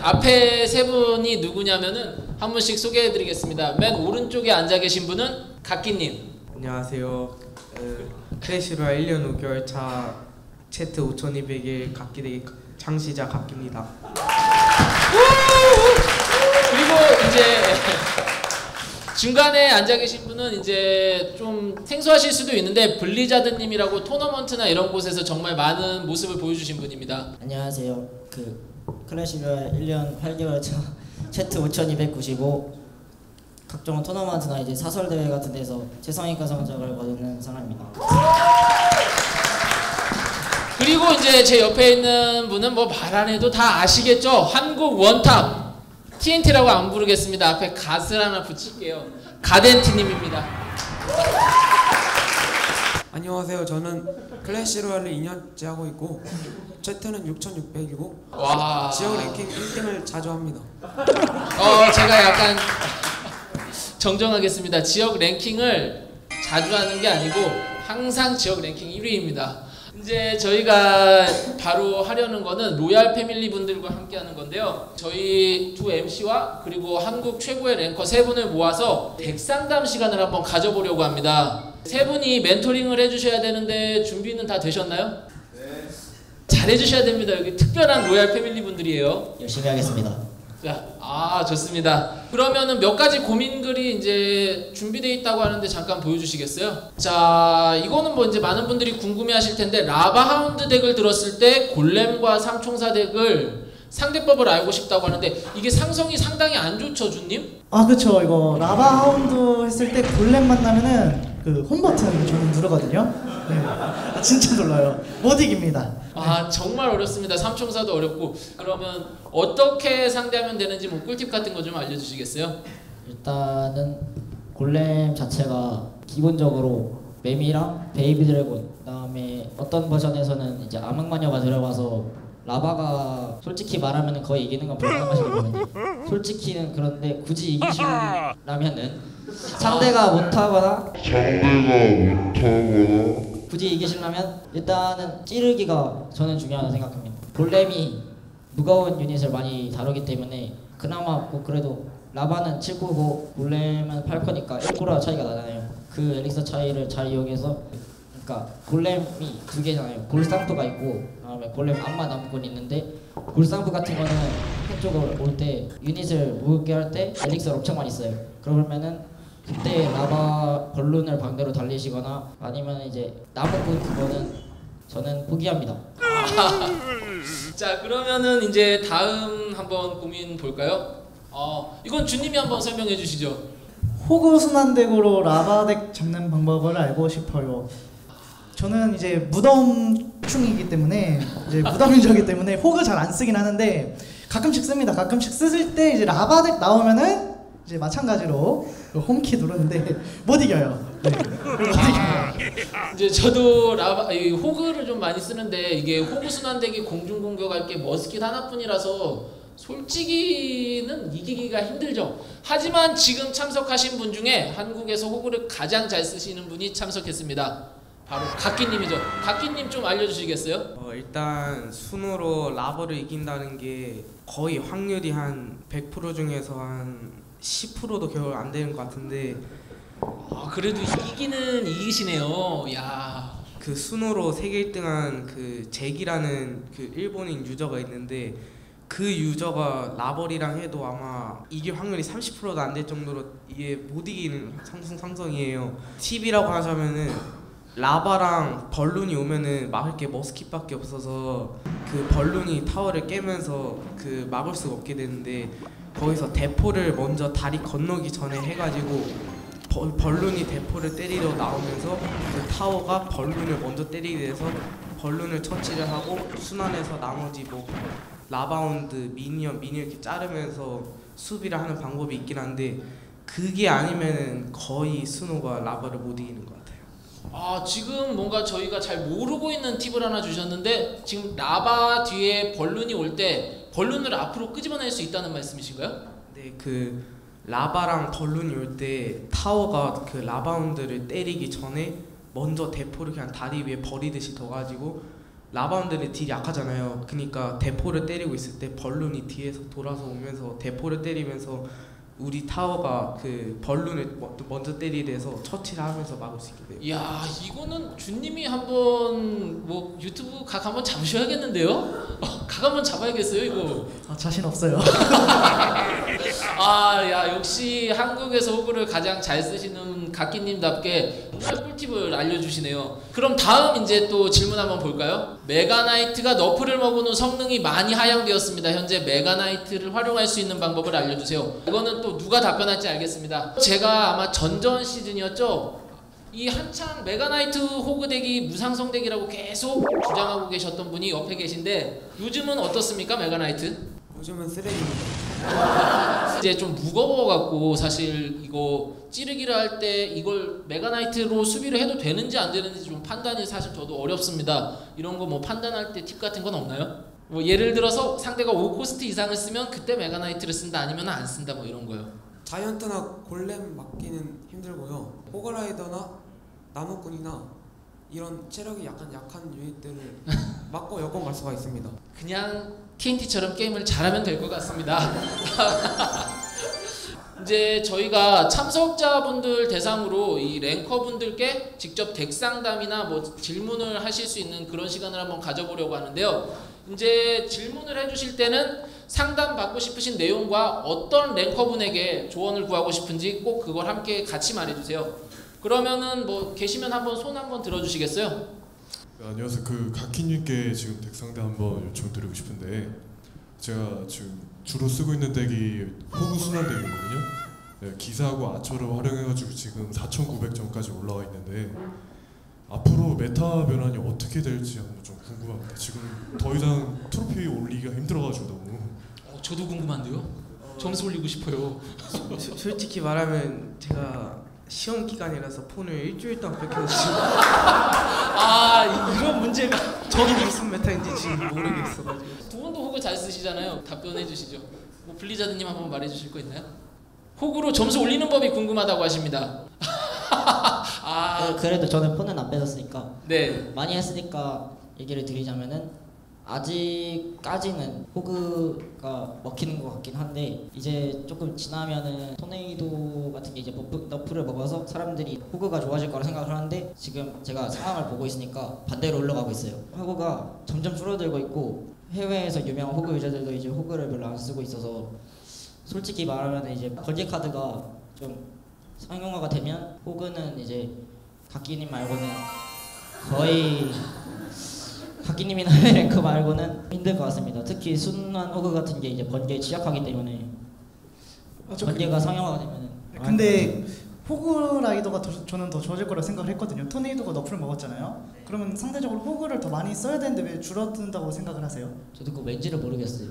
앞에 세 분이 누구냐면은 한 분씩 소개해드리겠습니다. 맨 오른쪽에 앉아 계신 분은 각기님. 안녕하세요. 클래시로야 1년 5개월 차 채트 5200일 각기대기 창시자 각기입니다. 그리고 이제 중간에 앉아 계신 분은 이제 좀 생소하실 수도 있는데 블리자드님이라고 토너먼트나 이런 곳에서 정말 많은 모습을 보여주신 분입니다. 안녕하세요. 클래시로야 1년 8개월 차 채트 5295 각종 토너먼트나 이제 사설 대회 같은 데서 최상위권 성적을 거두는 사람입니다. 그리고 이제 제 옆에 있는 분은 뭐 말 안 해도 다 아시겠죠? 한국 원탑 TNT라고 안 부르겠습니다. 앞에 갓을 하나 붙일게요. 가덴티님입니다. 안녕하세요. 저는 클래시로얄을 2년째 하고 있고 채트는 6600이고 와. 지역 랭킹 1등을 자주 합니다. 제가 약간 정정하겠습니다. 지역 랭킹을 자주 하는 게 아니고 항상 지역 랭킹 1위입니다. 이제 저희가 바로 하려는 거는 로얄 패밀리 분들과 함께 하는 건데요. 저희 두 MC와 그리고 한국 최고의 랭커 세 분을 모아서 덱상담 시간을 한번 가져보려고 합니다. 세 분이 멘토링을 해주셔야 되는데 준비는 다 되셨나요? 네. 잘해주셔야 됩니다. 여기 특별한 로얄 패밀리 분들이에요. 열심히 하겠습니다. 자, 좋습니다. 그러면은 몇 가지 고민글이 이제 준비되어 있다고 하는데 잠깐 보여주시겠어요? 자, 이거는 뭐 이제 많은 분들이 궁금해하실 텐데 라바 하운드 덱을 들었을 때 골렘과 삼총사 덱을 상대법을 알고 싶다고 하는데 이게 상성이 상당히 안 좋죠, 주님? 그쵸. 이거 라바 하운드 했을 때 골렘 만나면은 그 홈 버튼 저는 누르거든요. 네. 진짜 놀라요. 못 이깁니다. 정말 어렵습니다. 삼총사도 어렵고. 그러면 어떻게 상대하면 되는지 뭐 꿀팁 같은 거 좀 알려주시겠어요? 일단은 골렘 자체가 기본적으로 매미랑 베이비 드래곤, 그다음에 어떤 버전에서는 이제 암흑마녀가 들어가서 라바가 솔직히 말하면 거의 이기는 건 불가능하시거든요. 솔직히는 그런데 굳이 이기시려면은 상대가 못하거나 굳이 이기시려면 일단은 찌르기가 저는 중요하다고 생각합니다. 골렘이 무거운 유닛을 많이 다루기 때문에 그나마 뭐 그래도 라바는 7코고 골렘은 8코니까 1코라 차이가 나잖아요. 그 엘릭서 차이를 잘 이용해서 그러니까 골렘이 두 개잖아요. 골상프가 있고 그다음에 골렘 암마 남곤이 있는데 골상프 같은 거는 한쪽으로 올 때 유닛을 모으게 할 때 엘릭서를 엄청 많이 써요. 그러면은 그때 라바 벌룬을 방대로 달리시거나 아니면 이제 나무꾼 그거는 저는 포기합니다. 자, 그러면은 이제 다음 한번 고민 볼까요? 이건 주님이 한번 설명해 주시죠. 호구 순환덱으로 라바 덱 잡는 방법을 알고 싶어요. 저는 이제 무덤충이기 때문에 이제 무덤 유저이기 때문에 호그 잘 안 쓰긴 하는데 가끔씩 씁니다. 가끔씩 쓰실 때 이제 라바 덱 나오면은 이제 마찬가지로 홈키 누르는데 못 이겨요. 네. 못 이겨요. 이제 저도 호그를 좀 많이 쓰는데 이게 호그 순환덱이 공중 공격할 게 머스킷 하나뿐이라서 솔직히는 이기기가 힘들죠. 하지만 지금 참석하신 분 중에 한국에서 호그를 가장 잘 쓰시는 분이 참석했습니다. 바로 각기님이죠. 각기님 좀 알려주시겠어요? 일단 순으로 라버를 이긴다는 게 거의 확률이 한 100% 중에서 한 10%도 겨우 안 되는 것 같은데 그래도 이기시네요. 야. 그 순으로 세계 1등한 그 잭이라는 그 일본인 유저가 있는데 그 유저가 라벌이랑 해도 아마 이길 확률이 30%도 안 될 정도로 이게 못 이기는 상성이에요. 팁이라고 하자면은 라바랑 벌룬이 오면은 막을 게 머스킷밖에 없어서 그 벌룬이 타워를 깨면서 그 막을 수가 없게 되는데 거기서 대포를 먼저 다리 건너기 전에 해가지고 벌룬이 대포를 때리러 나오면서 그 타워가 벌룬을 먼저 때리게 돼서 벌룬을 처치를 하고 순환해서 나머지 뭐 라바운드 미니언 이렇게 자르면서 수비를 하는 방법이 있긴 한데 그게 아니면은 거의 스노가 라바를 못 이기는 것 같아요. 지금 뭔가 저희가 잘 모르고 있는 팁을 하나 주셨는데 지금 라바 뒤에 벌룬이 올 때 벌룬을 앞으로 끄집어낼 수 있다는 말씀이신가요? 네, 그 라바랑 벌룬이 올 때 타워가 그 라바운드를 때리기 전에 먼저 대포를 그냥 다리 위에 버리듯이 둬가지고 라바분들이 딜이 약하잖아요. 그러니까 대포를 때리고 있을 때 벌룬이 뒤에서 돌아서 오면서 대포를 때리면서 우리 타워가 그 벌룬을 먼저 때리래서 처치를 하면서 막을 수 있게 돼요. 이야, 이거는 준님이 한번 뭐 유튜브 각 한번 잡으셔야겠는데요? 각 한번 잡아야겠어요 이거. 자신 없어요. 아, 야, 역시 한국에서 호구를 가장 잘 쓰시는 각기님답게 정말 꿀팁을 알려주시네요. 그럼 다음 이제 또 질문 한번 볼까요? 메가나이트가 너프를 먹은 후 성능이 많이 하향되었습니다. 현재 메가나이트를 활용할 수 있는 방법을 알려주세요. 이거는 또 누가 답변할지 알겠습니다. 제가 아마 전전 시즌이었죠? 이 한창 메가나이트 호그 덱이 무상성 덱이라고 계속 주장하고 계셨던 분이 옆에 계신데 요즘은 어떻습니까, 메가나이트? 요즘은 쓰레기입니다. 이제 좀 무거워갖고 사실 이거 찌르기를 할 때 이걸 메가나이트로 수비를 해도 되는지 안 되는지 좀 판단이 사실 저도 어렵습니다. 이런 거 뭐 판단할 때 팁 같은 건 없나요? 뭐 예를 들어서 상대가 5코스트 이상을 쓰면 그때 메가나이트를 쓴다 아니면 안 쓴다 뭐 이런 거요. 자이언트나 골렘 막기는 힘들고요. 호그라이더나 나무꾼이나 이런 체력이 약간 약한 유닛들을 막고 여건 갈 수가 있습니다. 그냥 TNT처럼 게임을 잘하면 될 것 같습니다. 이제 저희가 참석자분들 대상으로 이 랭커분들께 직접 덱 상담이나 뭐 질문을 하실 수 있는 그런 시간을 한번 가져보려고 하는데요. 이제 질문을 해주실 때는 상담 받고 싶으신 내용과 어떤 랭커분에게 조언을 구하고 싶은지 꼭 그걸 함께 같이 말해주세요. 그러면은 뭐 계시면 한번 손 한번 들어주시겠어요? 네, 안녕하세요. 그 각키님께 지금 덱 상대 한번 요청드리고 싶은데 제가 지금 주로 쓰고 있는 덱이 호구 순환 덱이거든요. 네, 기사하고 아처를 활용해가지고 지금 4,900점까지 올라와 있는데 앞으로 메타 변환이 어떻게 될지 한번 좀 궁금합니다. 지금 더 이상 트로피 올리기가 힘들어가지고 너무. 저도 궁금한데요. 점수 올리고 싶어요. 솔직히 말하면 제가 시험 기간이라서 폰을 일주일 동안 뺏겨서 아, 이런 문제가. 저도 무슨 메타인지 지금 모르겠어가지고. 두 분도 호그 잘 쓰시잖아요. 답변해 주시죠. 뭐 블리자드님 한번 말해 주실 거 있나요? 호구로 점수 올리는 법이 궁금하다고 하십니다. 아, 그래도 저는 폰은 안 뺏었으니까 네. 많이 했으니까 얘기를 드리자면은 아직까지는 호그가 먹히는 것 같긴 한데 이제 조금 지나면은 토네이도 같은 게 이제 너프를 먹어서 사람들이 호그가 좋아질 거라 생각을 하는데 지금 제가 상황을 보고 있으니까 반대로 올라가고 있어요. 호그가 점점 줄어들고 있고 해외에서 유명한 호그 유저들도 이제 호그를 별로 안 쓰고 있어서 솔직히 말하면 이제 번개 카드가 좀 상용화가 되면 호그는 이제 각기님 말고는 거의 각기님이나 랭크 말고는 힘들 것 같습니다. 특히 순환 호그 같은 게 이제 번개에 취약하기 때문에 번개가 상용화가 되면은. 근데 호그 라이더가 저는 더 좋아질 거라 생각을 했거든요. 토네이도가 너프를 먹었잖아요. 그러면 상대적으로 호그를 더 많이 써야 되는데 왜 줄어든다고 생각을 하세요? 저도 그 왠지를 모르겠어요.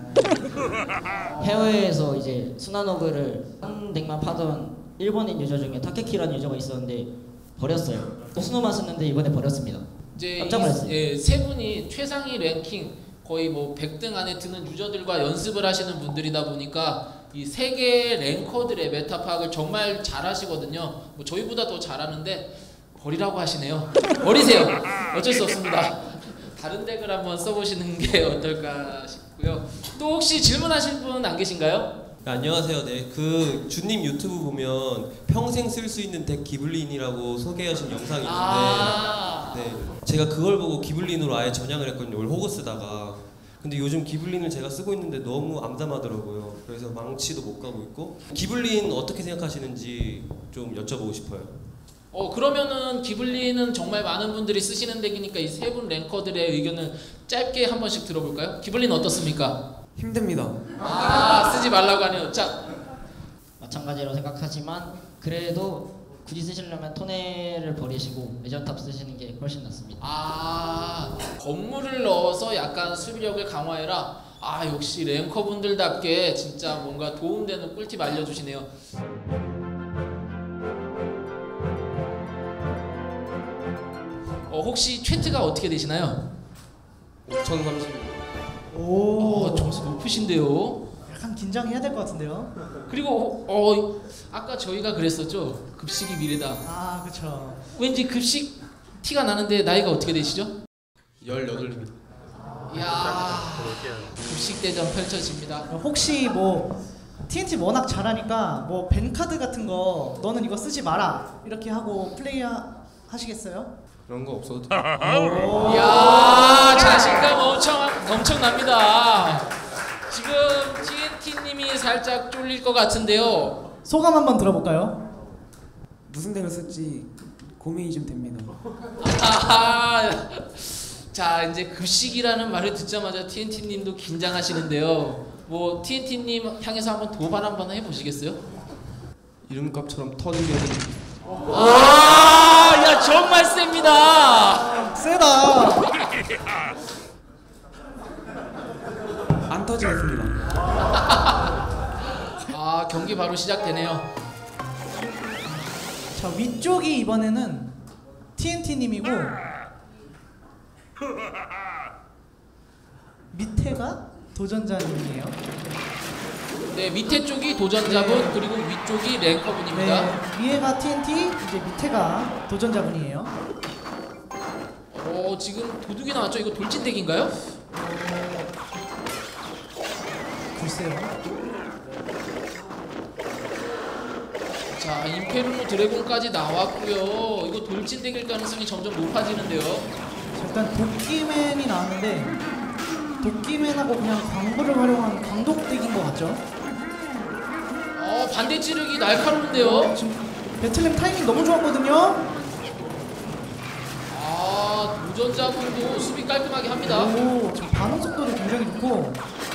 해외에서 이제 순환 호그를 한 덱만 파던 일본인 유저 중에 타케키라는 유저가 있었는데 버렸어요. 또 스노만 썼는데 이번에 버렸습니다. 이제 깜짝 놀랐어요. 세 분이 최상위 랭킹 거의 뭐 100등 안에 드는 유저들과 연습을 하시는 분들이다 보니까 이 세계 랭커들의 메타 파악을 정말 잘하시거든요. 뭐 저희보다 더 잘하는데 버리라고 하시네요. 버리세요. 어쩔 수 없습니다. 다른 덱을 한번 써보시는 게 어떨까 싶고요. 또 혹시 질문하실 분 안 계신가요? 네, 안녕하세요. 네, 그 주님 유튜브 보면 평생 쓸 수 있는 덱 기블린이라고 소개하신 영상이 있는데, 네, 제가 그걸 보고 기블린으로 아예 전향을 했거든요. 원래 호그 쓰다가. 근데 요즘 기블린을 제가 쓰고 있는데 너무 암담하더라고요. 그래서 망치도 못 가고 있고. 기블린 어떻게 생각하시는지 좀 여쭤보고 싶어요. 그러면은 기블린은 정말 많은 분들이 쓰시는 덱이니까 이 세 분 랭커들의 의견을 짧게 한 번씩 들어볼까요? 기블린 어떻습니까? 힘듭니다. 쓰지 말라고 하네요. 자, 마찬가지로 생각하지만 그래도 굳이 쓰시려면 토네를 버리시고 레전탑 쓰시는 게 훨씬 낫습니다. 건물을 넣어서 약간 수비력을 강화해라. 역시 랭커분들답게 진짜 뭔가 도움되는 꿀팁 알려주시네요. 혹시 최트가 어떻게 되시나요? 5030. 오, 점수 높으신데요. 약간 긴장해야 될 것 같은데요. 그리고 아까 저희가 그랬었죠. 급식이 미래다. 그렇죠. 왠지 급식 티가 나는데 나이가 어떻게 되시죠? 18입니다. 이야, 급식대전 펼쳐집니다. 혹시 뭐 TNT 워낙 잘하니까 뭐 벤카드 같은 거 너는 이거 쓰지 마라 이렇게 하고 플레이 하시겠어요? 그런 거 없어도 돼. 이야, 자신감 엄청납니다. 지금 TNT님이 살짝 쫄릴 것 같은데요. 소감 한번 들어볼까요? 무슨 덱을 쓸지 고민이 좀 됩니다. 아하, 자 이제 급식이라는 말을 듣자마자 TNT님도 긴장하시는데요. 뭐 TNT님 향해서 한번 도발 한번 해보시겠어요? 이름값처럼 터진 게 아, 야 정말 셉니다. 세다. 안 터지겠습니다. 아, 경기 바로 시작되네요. 자, 위쪽이 이번에는 TNT님이고 밑에가 도전자님이에요. 네, 밑에 쪽이 도전자분, 그리고 위쪽이 랭커분입니다. 네, 위에가 TNT, 이제 밑에가 도전자분이에요. 지금 도둑이 나왔죠? 이거 돌진덱인가요? 글쎄요. 자, 임페르노 드래곤까지 나왔고요. 이거 돌진덱일 가능성이 점점 높아지는데요. 자, 일단 도끼맨이 나왔는데 도끼맨하고 그냥 광부를 활용한 광독덱인 것 같죠? 반대 찌르기 날카로운데요. 지금 배틀램 타이밍 너무 좋았거든요. 도전자분도 수비 깔끔하게 합니다. 오, 지금 반응 속도도 굉장히 좋고.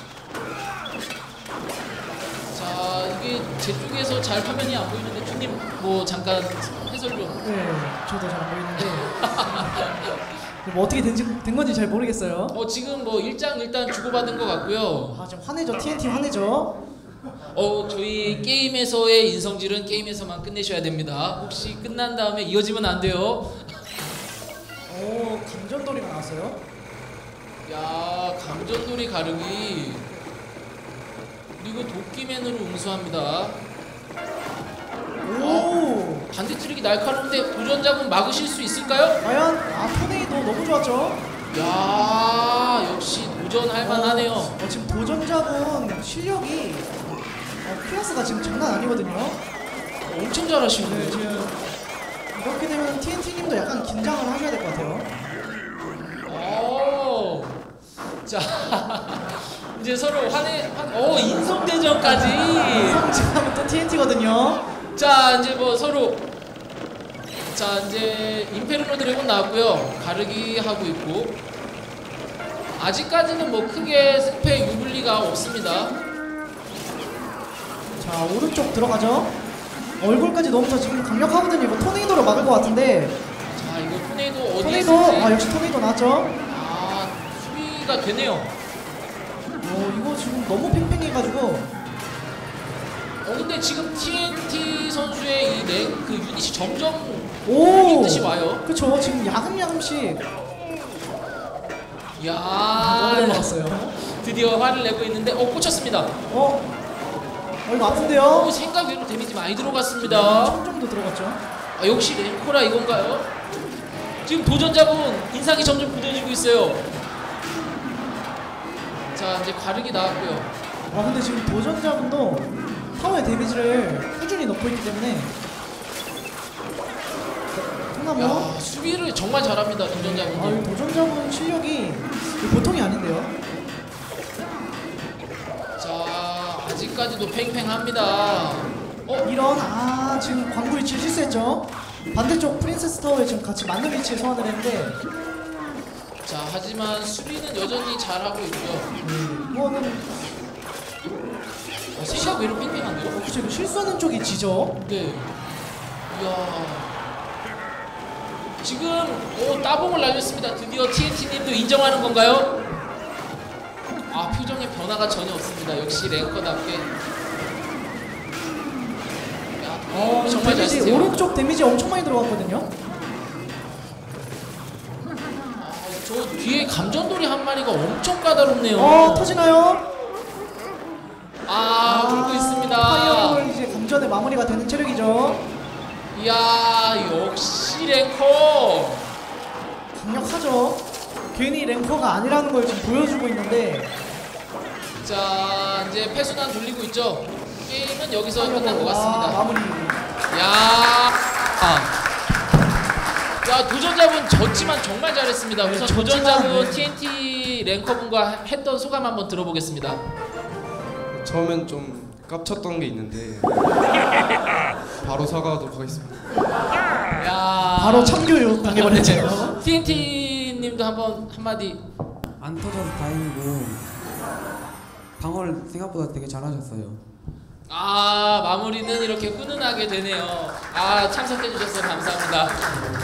자, 이게 제 쪽에서 잘 화면이 안 보이는데 주님 뭐 잠깐 해설 좀. 네, 저도 잘 안 보이는데 뭐 어떻게 된 건지 잘 모르겠어요. 지금 뭐 일장 일단 주고받은 것 같고요. 지금 화내죠. TNT 화내죠. 저희 게임에서의 인성질은 게임에서만 끝내셔야 됩니다. 혹시 끝난 다음에 이어지면 안 돼요. 오, 감전돌이가 나왔어요. 야, 감전놀이 가르기. 그리고 도끼맨으로 응수합니다. 오, 반대 찌르기 날카로운데 도전자분 막으실 수 있을까요? 과연 토네이도 너무 좋았죠. 야, 역시 도전할 만하네요. 지금 도전자분 실력이 클래스가 지금 장난 아니거든요. 엄청 잘하시는데. 네, 지금 이렇게 되면 TNT님도 약간 긴장을 하셔야 될 것 같아요. 자, 이제 서로 인성대전까지. 인성질하면 또 TNT거든요. 자, 이제 뭐 서로. 자, 이제 임페르노 드래곤 나왔고요. 가르기 하고 있고. 아직까지는 뭐 크게 승패 유불리가 없습니다. 자, 오른쪽 들어가죠. 얼굴까지 너무 지금 강력하거든요. 이거 토네이도로 막을 것 같은데. 자, 이거 토네이도 어디에 토네이도, 있을지. 역시 토네이도 나왔죠. 수비가 되네요. 이거 지금 너무 팽팽해가지고. 근데 지금 TNT 선수의 그 유닛이 점점 오, 뜻이 와요. 그쵸. 지금 야금야금씩. 야, 너무 나왔어요. 드디어 화를 내고 있는데 꽂혔습니다. 이거 아픈데요? 생각 외로 데미지 많이 들어갔습니다. 정도 들어갔죠. 역시 랭코라 이건가요? 지금 도전자분 인상이 점점 굳어지고 있어요. 자, 이제 가르기 나왔고요. 근데 지금 도전자분도 타워의 데미지를 꾸준히 넣고 있기 때문에 야, 수비를 정말 잘합니다, 도전자분도. 도전자분 실력이 보통이 아닌데요. 자, 아직까지도 팽팽합니다. 이런 지금 광부 위치 실수했죠. 반대쪽 프린세스 타워에 지금 같이 맞는 위치에 소환을 했는데. 자, 하지만 수비는 여전히 잘하고 있고요. 이거는 생각 외로 팽팽한데요? 그쵸, 이거 실수하는 쪽이 지죠. 네. 이야. 지금 따봉을 날렸습니다. 드디어 TNT님도 인정하는 건가요? 표정에 변화가 전혀 없습니다. 역시 랭커답게. 야, 정말 잘 데미지, 쓰세요. 오른쪽 데미지 엄청 많이 들어갔거든요. 저 뒤에 감전돌이 한 마리가 엄청 까다롭네요. 터지나요? 울고 있습니다. 파이어볼 이제 감전의 마무리가 되는 체력이죠. 이야, 역시 랭커. 강력하죠. 괜히 랭커가 아니라는 걸 지금 보여주고 있는데 자 이제 패순환 돌리고 있죠. 게임은 여기서 끝난 것 같습니다. 마무리. 야 도전자분 졌지만 정말 잘했습니다. 우선 네, 도전자분 졌지만, TNT 랭커분과 했던 소감 한번 들어보겠습니다. 처음엔 좀 깝쳤던 게 있는데 바로 사과하도록 하겠습니다. 야 바로 참교육 당해버렸죠. TNT님도 한번 한마디. 안 터져서 다행이고 방어를 생각보다 되게 잘하셨어요. 마무리는 이렇게 훈훈하게 되네요. 참석해 주셔서 감사합니다.